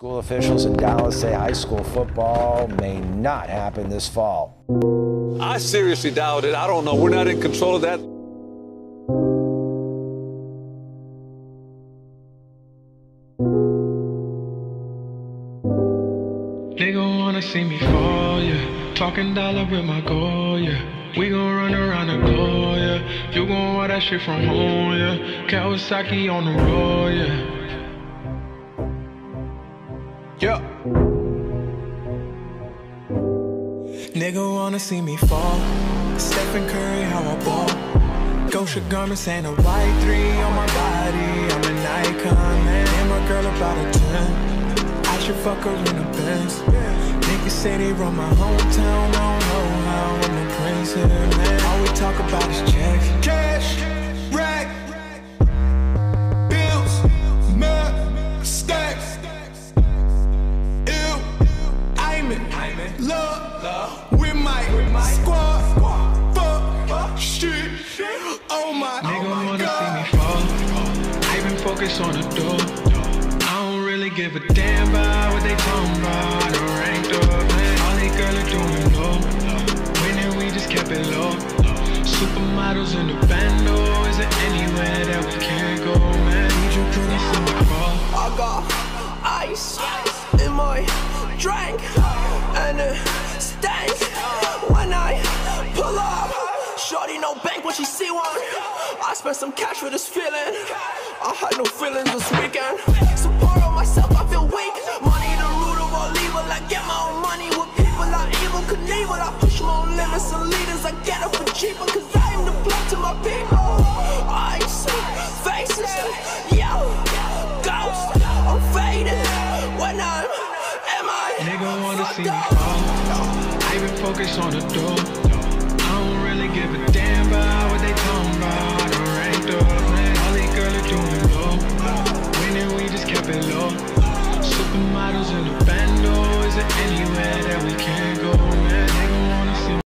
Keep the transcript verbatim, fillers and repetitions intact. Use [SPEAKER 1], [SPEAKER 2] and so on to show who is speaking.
[SPEAKER 1] School officials in Dallas say high school football may not happen this fall.
[SPEAKER 2] I seriously doubt it. I don't know. We're not in control of that.
[SPEAKER 3] Nigga wanna see me fall, yeah. Talking dollar with my goal, yeah. We gon' run around the globe, yeah. You gon' wear that shit from home, yeah. Kawasaki on the road, yeah. Yeah. Nigga wanna see me fall. Stephen Curry, how I ball. Gosha garments and a white three on my body. I'm an icon, man. And my girl about a ten. I should fuck her in the Benz. Niggas say they run my hometown. I don't know how I'm the prince here, man. All we talk about is checks. Cash, rack, bills, mud, stacks. Ew, I'm in love with my squad. Fuck, shit, oh my God. Nigga wanna see me fall. I been focused on the door. Really give a damn about what they talking about. I ranked up, man. All they girls are doing low. Winning, we just kept it low. Supermodels in the bando. Is there anywhere that we can't go, man? Need you to see me fall.
[SPEAKER 4] I got ice in my drink, and it stank when I pull up. Shorty no bank when she see one. I spent some cash for this feeling. I had no feelings this weekend. Support on myself, I feel weak. Money the root of all evil. I get my own money with people I evil Knievel. I push my own limits and leaders. I get it for cheaper, cause I am the blood to my people. Ice, faces, yo, ghost. I'm faded when I'm M I.
[SPEAKER 3] Nigga wanna see me fall. I been focused on the door. I don't really give a damn about what they talking about. I ranked up, man. All these girls are doing low. Winning, we just kept it low. Supermodels in the bando. Is there anywhere that we can